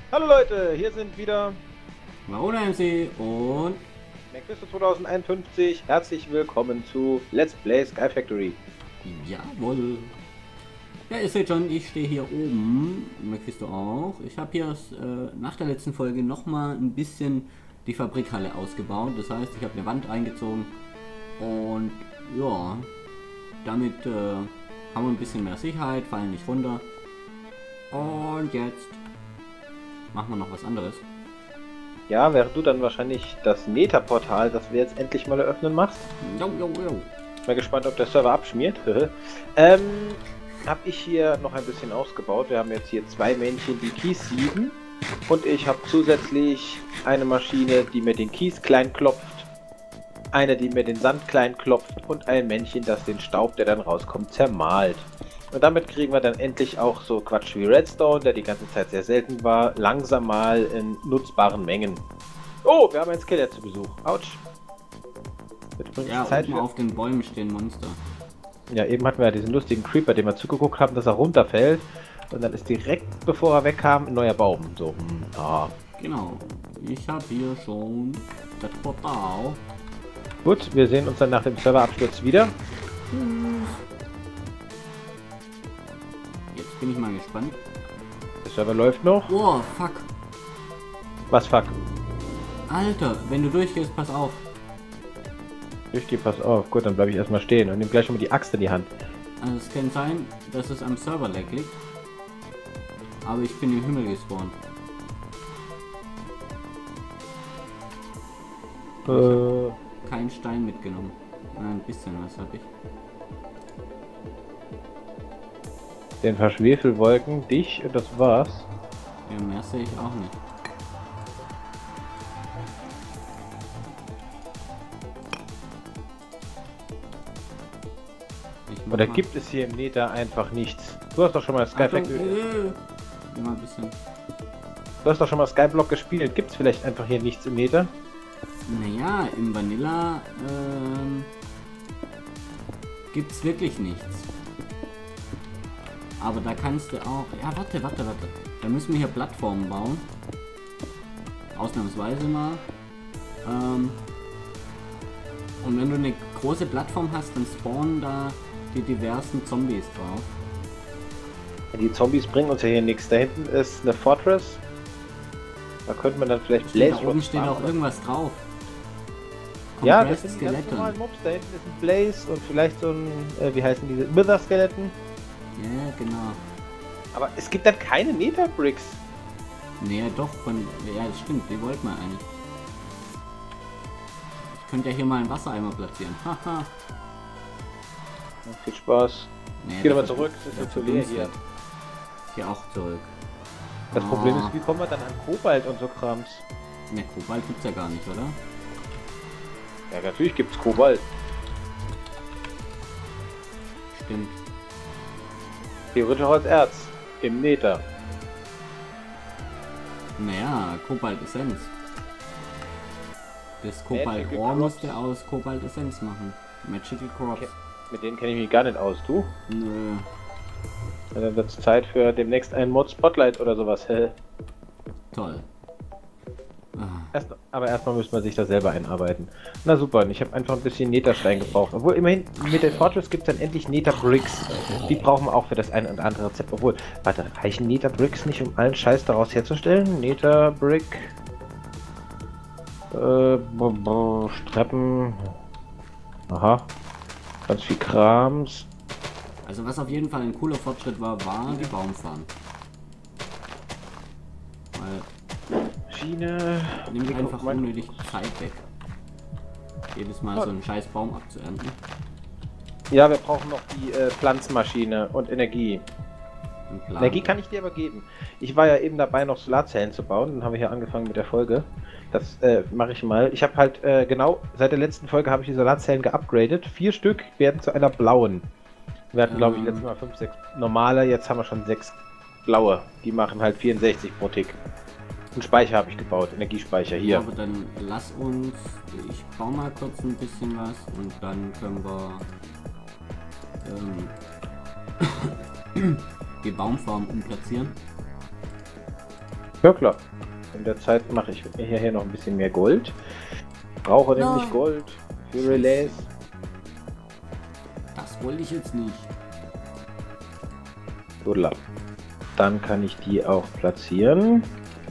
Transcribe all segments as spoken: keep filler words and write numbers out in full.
Hallo Leute, hier sind wieder Marona M C und McFisto zweitausendeinundfünfzig. Herzlich willkommen zu Let's Play Sky Factory. jawohl. Ja, ihr seht schon, ich stehe hier oben. Möchtest du auch? Ich habe hier äh, nach der letzten Folge nochmal ein bisschen die Fabrikhalle ausgebaut. Das heißt, ich habe eine Wand eingezogen und ja, damit äh, haben wir ein bisschen mehr Sicherheit, fallen nicht runter. Und jetzt machen wir noch was anderes. Ja, während du dann wahrscheinlich das Nether-Portal, das wir jetzt endlich mal eröffnen, machst. Jo, jo, jo. Mal gespannt, ob der Server abschmiert. ähm, habe ich hier noch ein bisschen ausgebaut. Wir haben jetzt hier zwei Männchen, die Kies sieben. Und ich habe zusätzlich eine Maschine, die mir den Kies klein klopft. Eine, die mir den Sand klein klopft. Und ein Männchen, das den Staub, der dann rauskommt, zermalt. Und damit kriegen wir dann endlich auch so Quatsch wie Redstone, der die ganze Zeit sehr selten war, langsam mal in nutzbaren Mengen. Oh, wir haben ein Skelett zu Besuch. Autsch. Jetzt bringt Ja, es Zeit oben für... auf den Bäumen stehen Monster. Ja, eben hatten wir ja diesen lustigen Creeper, dem wir zugeguckt haben, dass er runterfällt. Und dann ist direkt, bevor er wegkam, ein neuer Baum. So, hm, ah. Genau. Ich habe hier schon das Portal. Gut, wir sehen uns dann nach dem Serverabsturz wieder. Jetzt bin ich mal gespannt. Der Server läuft noch. Oh, fuck. Was, fuck? Alter, wenn du durchgehst, pass auf. Ich geh, pass auf. Gut, dann bleibe ich erstmal stehen und nehme gleich schon mal die Axt in die Hand. Also es kann sein, dass es am Server-Lag liegt. Aber ich bin im Himmel gespawnt. Äh, Kein Stein mitgenommen. Ein bisschen was habe ich. den Verschwefelwolken, dich und das war's. Ja, mehr sehe ich auch nicht. Ich mach Oder mal- gibt es hier im Nether einfach nichts? Du hast doch schon mal Sky Achtung, Factory- äh, immer ein bisschen. Du hast doch schon mal Skyblock gespielt. Gibt es vielleicht einfach hier nichts im Nether? Naja, im Vanilla ähm, gibt's wirklich nichts. Aber da kannst du auch... Ja, warte, warte, warte. Da müssen wir hier Plattformen bauen. Ausnahmsweise mal. Ähm, und wenn du eine große Plattform hast, dann spawnen da die diversen Zombies drauf. Die Zombies bringen uns ja hier nichts. Da hinten ist eine Fortress. Da könnte man dann vielleicht Steht, da Blaze oben Rods steht bauen. auch irgendwas drauf. Ja, Compressed das sind die ganz Skeleton. normalen Mobs. Da hinten ist ein Blaze und vielleicht so ein, äh, wie heißen diese, Wither Skeleton. Ja, genau. Aber es gibt dann keine Nether Bricks. Nee, doch, von. Ja, das stimmt, die wollten wir eigentlich. Ich könnte ja hier mal einen Wassereimer platzieren. Haha. Ja, viel Spaß. Nee, Geh doch mal das- zurück, es ist der ja zu leer hier. verdunstet. Geh auch zurück. Das Problem Ah. ist, wie kommen wir dann an Kobalt und so Krams? Ne, Kobalt gibt's ja gar nicht, oder? Ja, natürlich gibt's Kobalt. Stimmt. Theoretisch auch als Erz. Im Nether. Naja, Kobaltessenz. Das Magical Kobaltrohr Crops. musste aus Kobaltessenz machen. Magical Crops. Okay. Mit denen kenne ich mich gar nicht aus, du? Nö. Ja, dann wird es Zeit für demnächst einen Mod Spotlight oder sowas. Hä? Toll. Ah, Erst, aber erstmal müsste man sich da selber einarbeiten. Na super, und ich habe einfach ein bisschen Netherstein gebraucht. Obwohl immerhin mit der Fortress gibt es dann endlich Nether Bricks. Die brauchen wir auch für das ein und andere Rezept. Obwohl, warte, reichen Nether Bricks nicht, um allen Scheiß daraus herzustellen? Nether Brick. Äh, b b Streppen. Aha. Ganz viel Krams. Also was auf jeden Fall ein cooler Fortschritt war, war die Baumfarm. Weil Schiene. nimmt Hier einfach kommt mein- unnötig Zeit weg. Jedes Mal so einen scheiß Baum abzuernten. Ja, wir brauchen noch die äh, Pflanzmaschine und Energie. Ein Plan. Energie kann ich dir aber geben. Ich war ja eben dabei, noch Solarzellen zu bauen. Dann haben wir hier angefangen mit der Folge. Das äh, mache ich mal. Ich habe halt äh, genau seit der letzten Folge habe ich die Solarzellen geupgradet. Vier Stück werden zu einer blauen. Wir hatten, glaube ich, Ähm. letztes Mal fünf, sechs normale. Jetzt haben wir schon sechs blaue. Die machen halt vierundsechzig pro Tick. Einen Speicher habe ich gebaut. Energiespeicher hier. Aber dann lass uns, ich baue mal kurz ein bisschen was und dann können wir ähm, die Baumfarm umplatzieren. Ja klar. In der Zeit mache ich mir hier noch ein bisschen mehr Gold. Brauche nämlich Nein. Gold für Relays. Das wollte ich jetzt nicht. Solar. Dann kann ich die auch platzieren.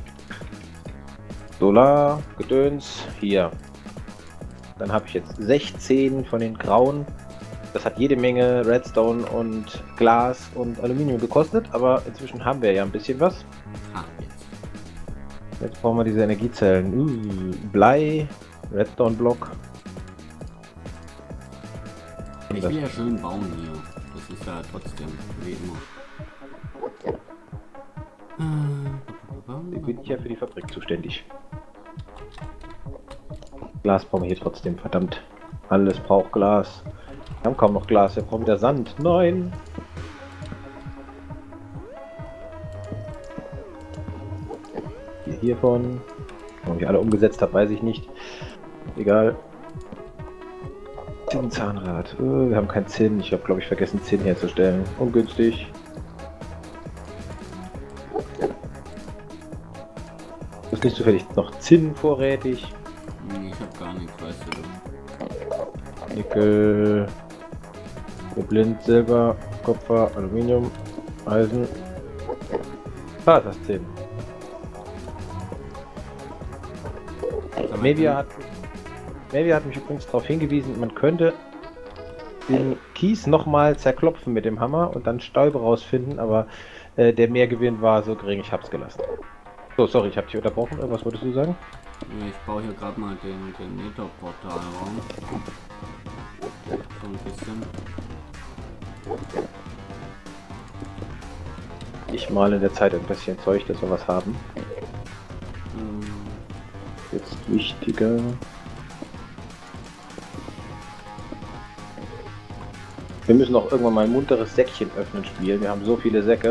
Solar, Gedöns, hier. Dann habe ich jetzt sechzehn von den grauen. Das hat jede Menge Redstone und Glas und Aluminium gekostet, aber inzwischen haben wir ja ein bisschen was. Ah, jetzt. Jetzt brauchen wir diese Energiezellen. Uh, Blei, Redstone-Block. Ich will ja schön bauen hier. Das ist ja trotzdem wie immer. Ich bin ja für die Fabrik zuständig. Glas brauchen wir hier trotzdem, verdammt. Alles braucht Glas. Wir haben kaum noch Glas, wir brauchen wieder Sand. Nein! Hier hiervon. Ob ich alle umgesetzt habe, weiß ich nicht. Egal. Zinnzahnrad. Oh, wir haben kein Zinn. Ich habe, glaube ich, vergessen, Zinn herzustellen. Ungünstig. Ist nicht zufällig noch Zinn vorrätig? Nee, ich hab gar nichts, weißt du. Nickel, Blind, Silber, Kupfer, Aluminium, Eisen. Ah, das Zinn. Mevia hat, Mevia hat mich übrigens darauf hingewiesen, man könnte den Kies nochmal zerklopfen mit dem Hammer und dann Stäube rausfinden, aber äh, der Mehrgewinn war so gering, ich hab's gelassen. So, sorry, ich habe dich unterbrochen. Was wolltest du sagen? Ich baue hier gerade mal den, den Nether-Portalraum. So ein bisschen. Ich male in der Zeit ein bisschen Zeug, dass wir was haben. Ähm, Jetzt wichtiger. Wir müssen auch irgendwann mal ein munteres Säckchen öffnen spielen. Wir haben so viele Säcke.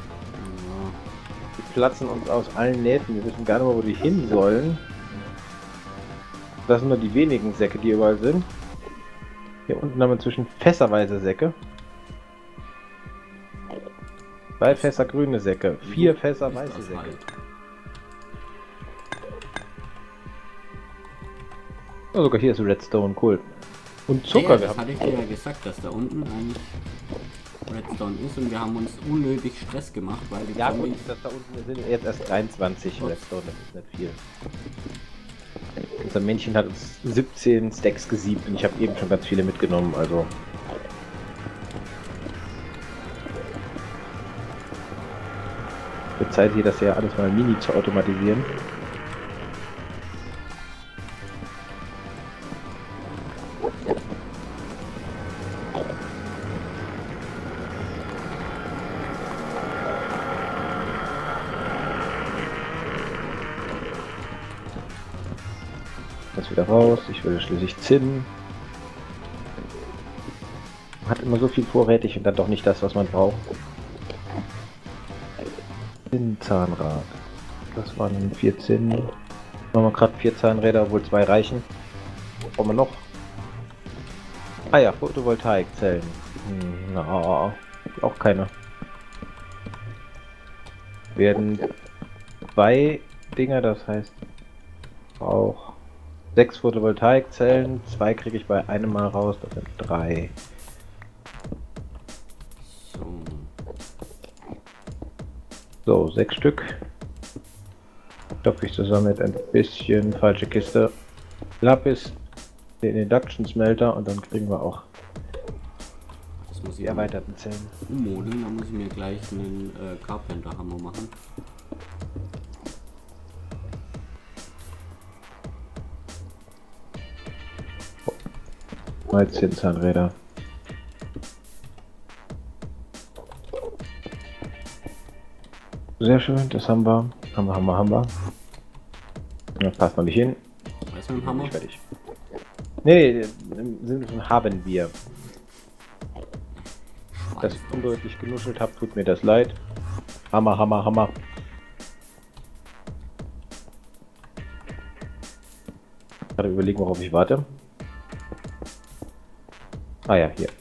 Die platzen uns aus allen Nähten. Wir wissen gar nicht mehr, wo die hin sollen. Das sind nur die wenigen Säcke, die überall sind. Hier unten haben wir inzwischen fässerweise Säcke. Zwei Fässer grüne Säcke, vier Fässer weiße Säcke. Halt. Oh, sogar hier ist Redstone, cool. Und Zucker, Ja, wir das haben. hatte ich dir ja gesagt, dass da unten ein Redstone ist und wir haben uns unnötig Stress gemacht, weil die Ja, gut, Zombies... das da unten sind jetzt erst dreiundzwanzig Redstone, das ist nicht viel. Unser Männchen hat uns siebzehn Stacks gesiebt und ich habe eben schon ganz viele mitgenommen, also. Wird Zeit hier, das ja alles mal mini zu automatisieren. Das wieder raus, ich will schließlich Zinn. Man hat immer so viel vorrätig und dann doch nicht das, was man braucht. Zinnzahnrad. Das waren vier Zinn. Machen wir gerade vier Zahnräder, obwohl zwei reichen. Was brauchen wir noch? Ah ja, Photovoltaikzellen. Hm, na, auch keine. Werden zwei Dinger, das heißt auch sechs Photovoltaikzellen. Zwei kriege ich bei einem Mal raus, das sind drei. So. So, sechs Stück. Stopfe ich zusammen mit ein bisschen falsche Kiste Lapis, den Induction Smelter und dann kriegen wir auch Das muss die ich erweiterten Zellen. ummodeln, dann muss ich mir gleich einen äh, Carpenter-Hammer machen. Mal zehn Zahnräder. Sehr schön, das haben wir. Haben wir, haben wir, haben wir. Das passt noch nicht hin. Weißt du, mit dem Hammer? Nicht fertig. Nee, nee, im Sinne von haben wir. Dass ich undeutlich genuschelt habe, tut mir das leid. Hammer, Hammer, Hammer. Gerade überlegen, worauf ich warte. Ah ja, hier.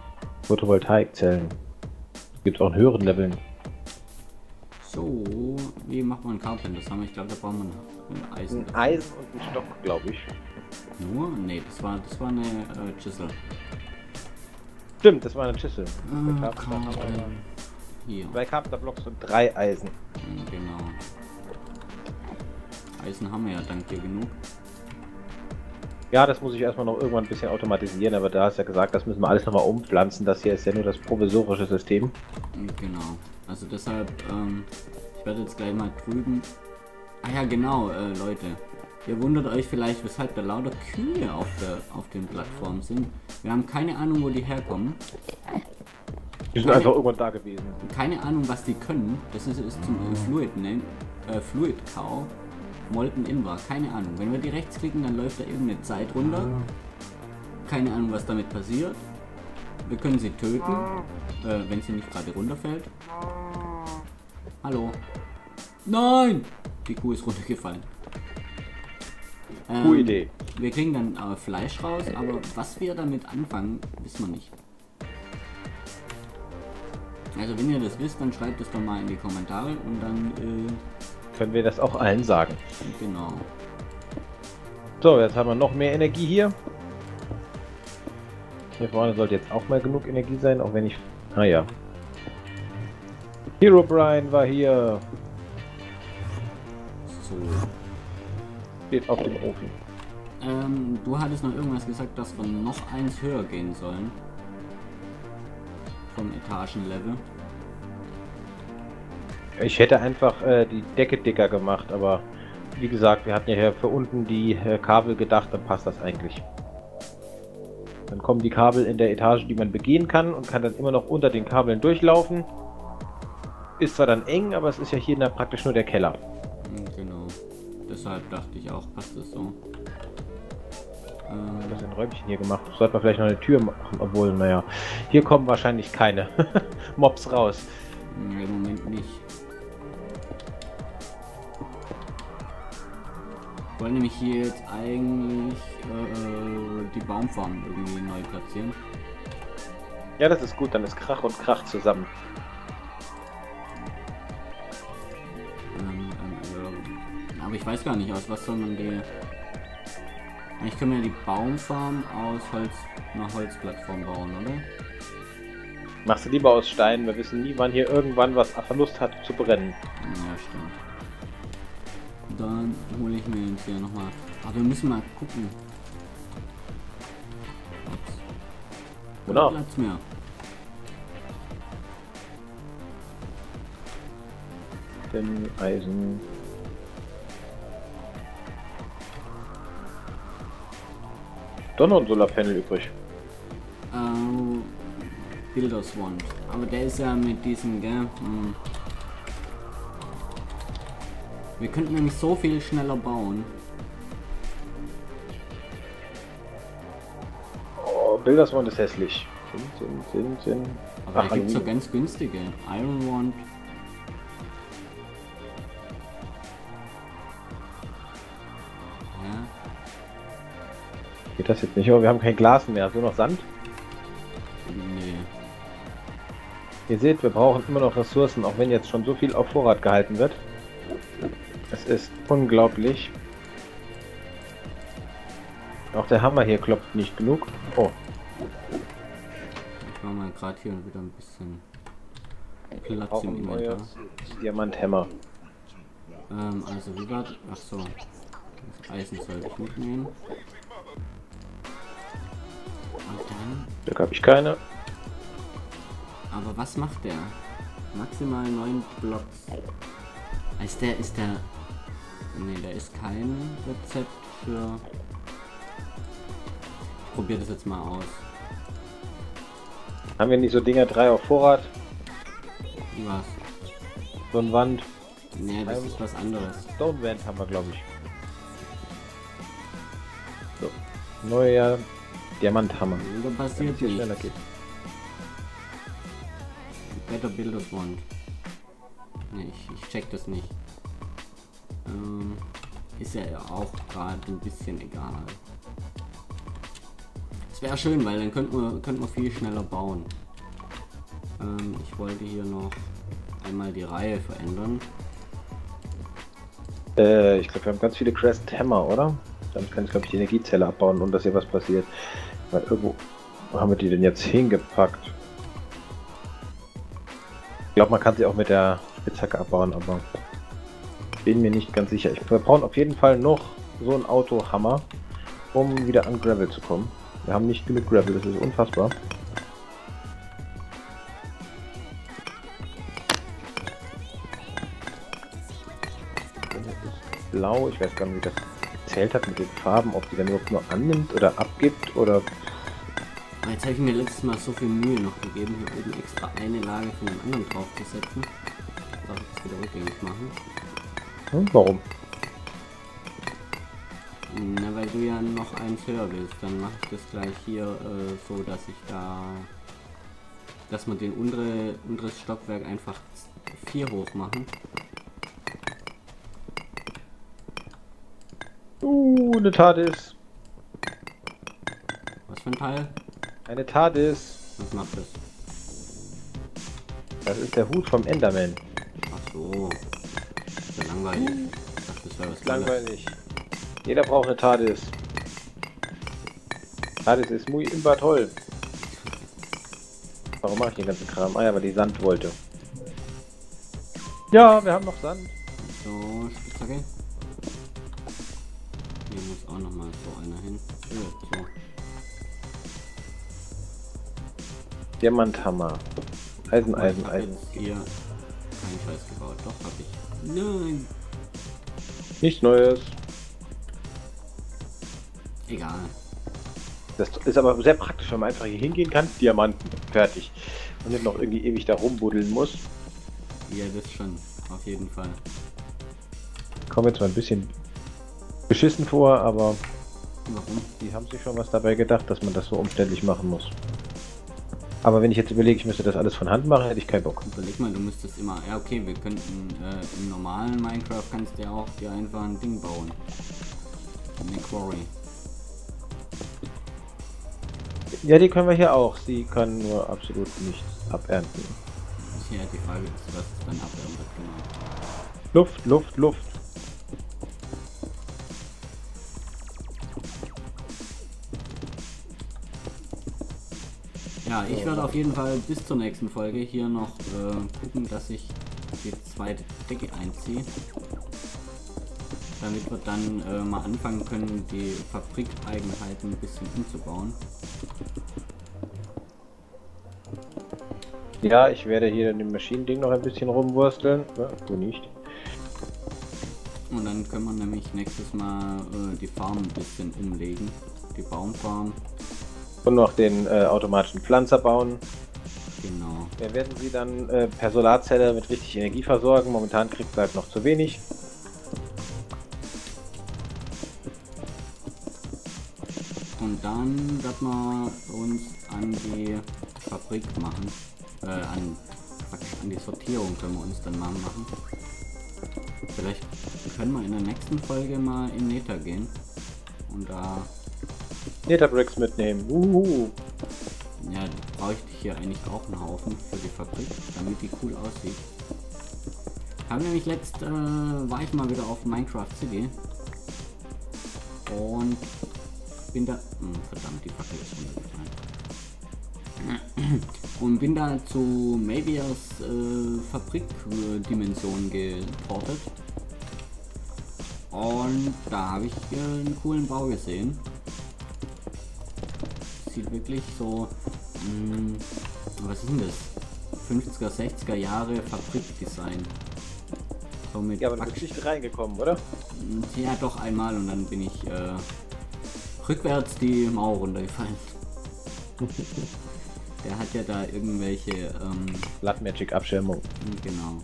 Photovoltaikzellen. Gibt es auch in höheren Leveln. So, wie macht man ein Carpenter? Das haben wir, ich glaube, da braucht man ein Eisen. Ein Eisen und ein Stock, glaube ich. Nur? Nee, das war, das war eine äh, Chisel. Stimmt, das war eine Chisel. Äh, Bei Carpenter haben wir dann hier. zwei Carpenter-Blocks und drei Eisen. Hm, genau. Eisen haben wir ja dank dir genug. Ja, das muss ich erstmal noch irgendwann ein bisschen automatisieren, aber da hast du ja gesagt, das müssen wir alles nochmal umpflanzen. Das hier ist ja nur das provisorische System. Genau. Also deshalb, ähm, ich werde jetzt gleich mal drüben. Ah ja, genau, äh, Leute. Ihr wundert euch vielleicht, weshalb da lauter Kühe auf, der, auf den Plattformen sind. Wir haben keine Ahnung, wo die herkommen. Die sind keine, einfach irgendwann da gewesen. Keine Ahnung, was die können. Das ist, ist zum äh, Fluid, ne? Äh, Fluid Cow. Molten Invar, keine Ahnung. Wenn wir die rechts klicken, dann läuft da irgendeine Zeit runter. Keine Ahnung, was damit passiert. Wir können sie töten, äh, wenn sie nicht gerade runterfällt. Hallo. Nein! Die Kuh ist runtergefallen. Ähm, Coole Idee. Wir kriegen dann äh, Fleisch raus, aber was wir damit anfangen, wissen wir nicht. Also wenn ihr das wisst, dann schreibt es doch mal in die Kommentare und dann äh, können wir das auch allen sagen. Genau. So, jetzt haben wir noch mehr Energie hier. Hier vorne sollte jetzt auch mal genug Energie sein, auch wenn ich... Ah ja. Hero Brian war hier. So. Steht auf dem Ofen. Ähm, du hattest noch irgendwas gesagt, dass wir noch eins höher gehen sollen. Vom Etagenlevel. Ich hätte einfach äh, die Decke dicker gemacht, aber wie gesagt, wir hatten ja hier für unten die äh, Kabel gedacht, dann passt das eigentlich. Dann kommen die Kabel in der Etage, die man begehen kann und kann dann immer noch unter den Kabeln durchlaufen. Ist zwar dann eng, aber es ist ja hier na, praktisch nur der Keller. Genau. Deshalb dachte ich auch, passt das so. Ähm, das ist ein Räumchen hier gemacht. Sollte man vielleicht noch eine Tür machen, obwohl, naja, hier kommen wahrscheinlich keine Mobs raus. Im Moment nicht. Ich wollte nämlich hier jetzt eigentlich äh, die Baumfarm irgendwie neu platzieren. Ja, das ist gut, dann ist Krach und Krach zusammen. Ähm, ähm, äh, aber ich weiß gar nicht, aus was soll man die... Ich kann mir die Baumfarm aus Holz, einer Holzplattform bauen, oder? Machst du lieber aus Stein, wir wissen nie, wann hier irgendwann was Verlust hat zu brennen. Ja, stimmt. Dann hole ich mir jetzt hier nochmal. Aber wir müssen mal gucken. Ups. Genau. Platz mehr. Denn Eisen. Doch noch ein Solarpanel übrig. Ähm, Bilderswand. Aber der ist ja mit diesem, gell? Hm. Wir könnten nämlich so viel schneller bauen. Oh, Bilderswand ist hässlich. Sind, sind, sind, sind. Aber Ach, da gibt es ja Aluminium. ganz günstige. Iron Wand. Ja. Geht das jetzt nicht? Aber wir haben kein Glas mehr. Nur noch Sand. Nee. Ihr seht, wir brauchen immer noch Ressourcen, auch wenn jetzt schon so viel auf Vorrat gehalten wird. Es ist unglaublich. Auch der Hammer hier klopft nicht genug. Oh, Ich mache mal gerade hier wieder ein bisschen Platz auch im ein Inventar. neues Diamanthammer. Ähm, also wie war... Ach so. Das Eisen sollte ich mitnehmen. Und dann... Glück habe ich keine. Aber was macht der? Maximal neun Blocks. Ist der... Ist der... Nee, der ist kein Rezept für... Ich probiere das jetzt mal aus. Haben wir nicht so Dinger drei auf Vorrat? Was? So ein Wand. Nee, das ist was anderes. Stone Wand haben wir, glaube ich. So. Neuer Diamanthammer. Da passiert Hier schneller nichts. geht. Better Builders Wand. Nee, ich, ich check das nicht. Ähm, ist ja auch gerade ein bisschen egal. Es wäre schön, weil dann könnten wir, könnten wir viel schneller bauen. Ähm, ich wollte hier noch einmal die Reihe verändern. Äh, ich glaube, wir haben ganz viele Crest Hammer, oder? Damit kann ich, glaube ich, die Energiezelle abbauen, und dass hier was passiert. Weil irgendwo... Wo haben wir die denn jetzt hingepackt? Ich glaube, man kann sie auch mit der Spitzhacke abbauen, aber... Bin mir nicht ganz sicher. Ich, wir brauchen auf jeden Fall noch so einen Autohammer, um wieder an Gravel zu kommen. Wir haben nicht genug Gravel, das ist unfassbar. Blau, ich weiß gar nicht, wie das gezählt hat mit den Farben, ob die dann überhaupt nur annimmt oder abgibt oder... Jetzt habe ich mir letztes Mal so viel Mühe noch gegeben, hier oben extra eine Lage von dem anderen drauf zu setzen. Darf ich das wieder rückgängig machen? Hm, warum? Na, weil du ja noch eins höher willst, dann mache ich das gleich hier äh, so, dass ich da... dass wir den untere, unteres Stockwerk einfach vier hoch machen. Uh, eine TARDIS. Was für ein Teil? Eine TARDIS. Was macht das? Das ist der Hut vom Enderman. Ach so. Das ist ja langweilig. Ich dachte, das wäre was Langweilig. Jeder braucht eine TARDIS. TARDIS ist muy imba toll. Warum mache ich den ganzen Kram? Ah ja, weil die Sand wollte. Ja, wir haben noch Sand. So, Spitzhacke. Hier muss auch noch mal so einer hin. Ja, so. Diamanthammer. Eisen, Ich Eisen, hab Eisen. jetzt hier keinen Scheiß gebaut. Doch, hab ich. Nein. Nichts Neues. Egal. Das ist aber sehr praktisch, wenn man einfach hier hingehen kann. Diamanten. Fertig. Und nicht noch irgendwie ewig da rumbuddeln muss. Ja, das schon. Auf jeden Fall. Kommt jetzt mal ein bisschen beschissen vor, aber Warum? die haben sich schon was dabei gedacht, dass man das so umständlich machen muss. Aber wenn ich jetzt überlege, ich müsste das alles von Hand machen, hätte ich keinen Bock. Überleg mal, du müsstest immer. Ja, okay, wir könnten äh, im normalen Minecraft kannst du ja auch dir einfach ein Ding bauen. Eine Quarry. Ja, die können wir hier auch. Sie können nur absolut nichts abernten. Ja, die Frage ist, was dann aberntet, genau. Luft, Luft, Luft. Ja, ich werde auf jeden Fall bis zur nächsten Folge hier noch äh, gucken, dass ich die zweite Decke einziehe. Damit wir dann äh, mal anfangen können, die Fabrikeigenheiten ein bisschen umzubauen. Ja, ich werde hier in dem Maschinending noch ein bisschen rumwursteln. Ja, du nicht. Und dann können wir nämlich nächstes Mal äh, die Farm ein bisschen umlegen. Die Baumfarm. Und noch den äh, automatischen Pflanzer bauen. Genau. Wir werden sie dann äh, per Solarzelle mit richtig Energie versorgen. Momentan kriegt sie halt noch zu wenig. Und dann wird man uns an die Fabrik machen. Äh, an, an die Sortierung können wir uns dann mal machen. Vielleicht können wir in der nächsten Folge mal in Nether gehen. Und da... Netherbricks mitnehmen. Uhu. Ja, bräuchte ich hier eigentlich auch einen Haufen für die Fabrik, damit die cool aussieht. Habe nämlich letzt, äh, war ich mal wieder auf Minecraft City. Und bin da... Hm, verdammt, die Fackel ist runtergefallen. Und bin da zu Mavias äh, Fabrikdimension geportet. Und da habe ich äh, einen coolen Bau gesehen. Sieht wirklich so... Mh, was ist denn das? fünfziger, sechziger Jahre Fabrikdesign. So mit Ja, aber du bist nicht reingekommen, oder? Ja, doch einmal und dann bin ich äh, rückwärts die Mauer runtergefallen. Der hat ja da irgendwelche... Ähm, Blood Magic Abschirmung. Genau.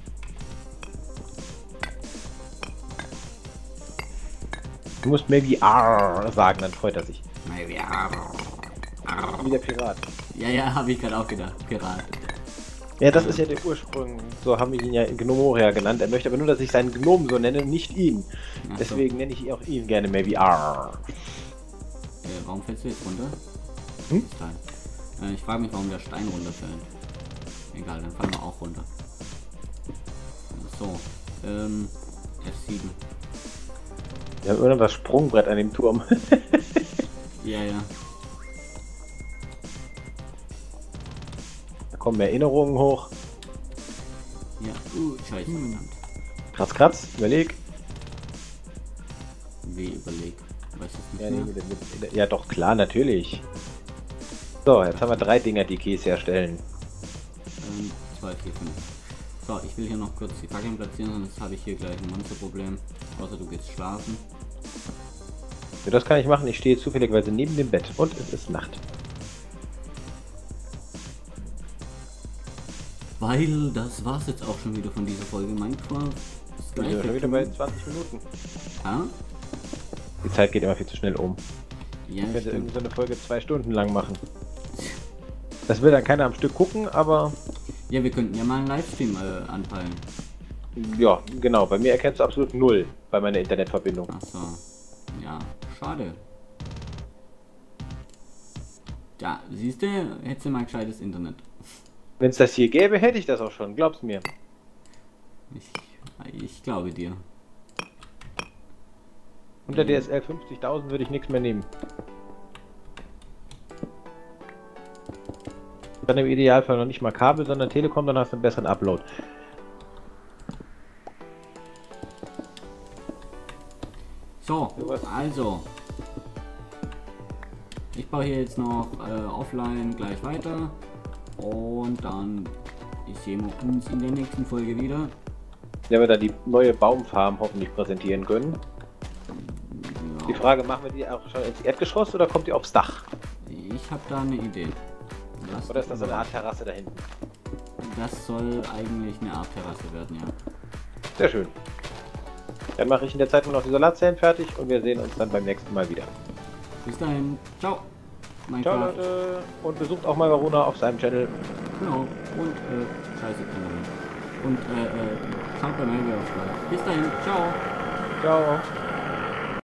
Du musst maybe arr sagen, dann freut er sich. Maybe arr, arr. Wie der Pirat. Ja, ja, habe ich gerade auch gedacht. Pirat. Ja, das ist ja der Ursprung. So haben wir ihn ja Gnomoria genannt. Er möchte aber nur, dass ich seinen Gnomen so nenne, nicht ihn. Ach so. Deswegen nenne ich auch ihn gerne maybe arr. Äh, warum fällst du jetzt runter? Hm? Das Teil. Äh, ich frage mich, warum der Stein runterfällt. Egal, dann fallen wir auch runter. So, ähm, F sieben. Wir haben immer noch das Sprungbrett an dem Turm. Ja, ja. Da kommen Erinnerungen hoch. Ja, uh, scheiße. Verdammt. Kratz, kratz, überleg. Wie überleg? Weißt du es nicht Ja, mehr? nee, mit, mit, ja, doch, klar, natürlich. So, jetzt haben wir drei Dinger, die Keys herstellen. Ähm, zwei, vier, fünf. So, ich will hier noch kurz die Fackeln platzieren, sonst habe ich hier gleich ein Monsterproblem. Außer du gehst schlafen. Ja, das kann ich machen. Ich stehe zufälligerweise neben dem Bett und es ist Nacht. Weil das war's jetzt auch schon wieder von dieser Folge Minecraft. Wir sind schon wieder bei zwanzig Minuten. Ja? Die Zeit geht immer viel zu schnell um. Ja, Ich könnte stimmt. irgendwie so eine Folge zwei Stunden lang machen. Das will dann keiner am Stück gucken, aber Ja, wir könnten ja mal einen Livestream äh, anpeilen. ja, genau. Bei mir erkennst du absolut null bei meiner Internetverbindung. Ach so. Ja, schade. Ja, siehst du, hättest du mal gescheites Internet. Wenn es das hier gäbe, hätte ich das auch schon. Glaub's mir. Ich, ich glaube dir. Unter D S L fünfzigtausend würde ich nichts mehr nehmen. Dann im Idealfall noch nicht mal Kabel, sondern Telekom, dann hast du einen besseren Upload. So, also. Ich baue hier jetzt noch äh, offline gleich weiter. Und dann sehen wir uns in der nächsten Folge wieder. Wenn wir dann die neue Baumfarm hoffentlich präsentieren können. Ja, Die Frage, machen wir die auch schon ins Erdgeschoss oder kommt die aufs Dach? ich habe da eine Idee. Lasst Oder ist das so eine über- Art Terrasse da hinten? Das soll eigentlich eine Art Terrasse werden, ja. Sehr schön. Dann mache ich in der Zeit nur noch die Solarzellen fertig und wir sehen uns dann beim nächsten Mal wieder. Bis dahin, ciao. Mein Ciao Craft. Leute und besucht auch mal Varuna auf seinem Channel. Genau. Und, äh, scheiße, Kindermann. Und, äh, äh, schaut bei Melville auf. Bis dahin, ciao. Ciao.